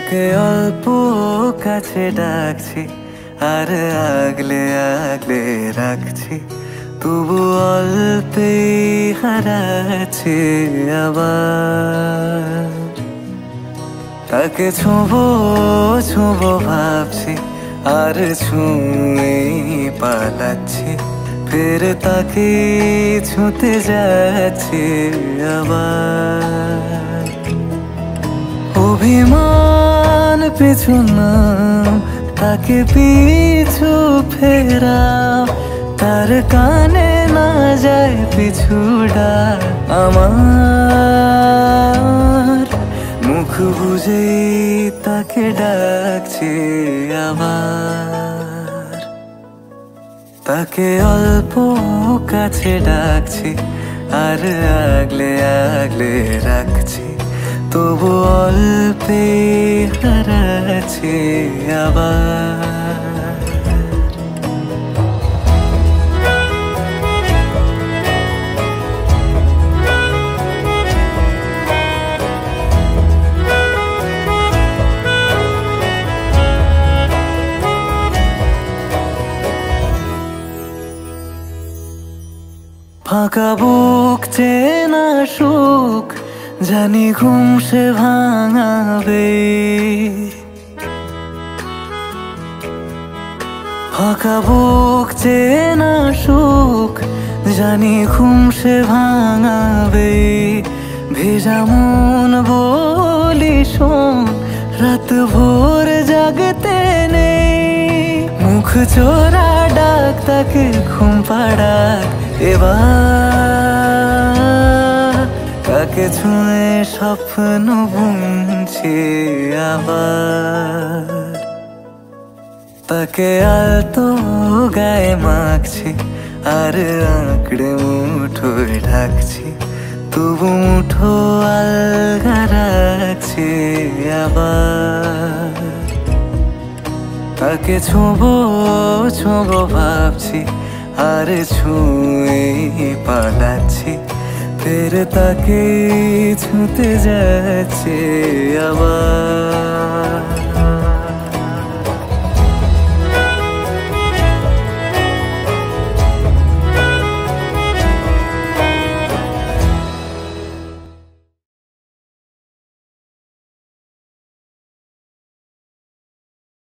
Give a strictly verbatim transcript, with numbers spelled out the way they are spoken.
তাকে অল্প কাছে ডাকছি আর আগলে আগলে রাখছি, তবু অল্পে হারাচ্ছি আবার। তাকে ছোঁবো ছোঁবো ভাবছি আর ছুঁয়ে পালাচ্ছি, ফের তাকে ছুঁতে যাচ্ছি আবার। অভিমান পিছু নাম, তাকে পিছু ফেরাও, তার কানে না যায় পিছু ডাক আমার। মুখ বুঝেই তাকে ডাকছি আবার। তাকে অল্প কাছে ডাকছি আর আগলে আগলে রাখছি, তবু অল্পে হারাচ্ছি আবার। ফাঁকা বুক চেনা সুখ জানি ঘুম সে ভাঙাবে, ফাঁকা বুক চেনা সুখ জানি ঘুম সে ভাঙাবে। ভেজা মন বলি শোন, রাত ভোর জাগতে নেই, মুখ চোরা ডাক তাকে ঘুম পাড়াক এবার। তাকে ছুঁয়ে স্বপ্ন বুনছি আবার। তাকে আলতো গায়ে মাখছি আর আঁকড়ে মুঠোয় ঢাকছি, তবু মুঠো আলগা রাখছি আবার। তাকে ছোঁবো ছোঁবো ভাবছি আর ছুঁয়ে পালাচ্ছি, ফের তাকে ছুঁতে যাচ্ছে আবার।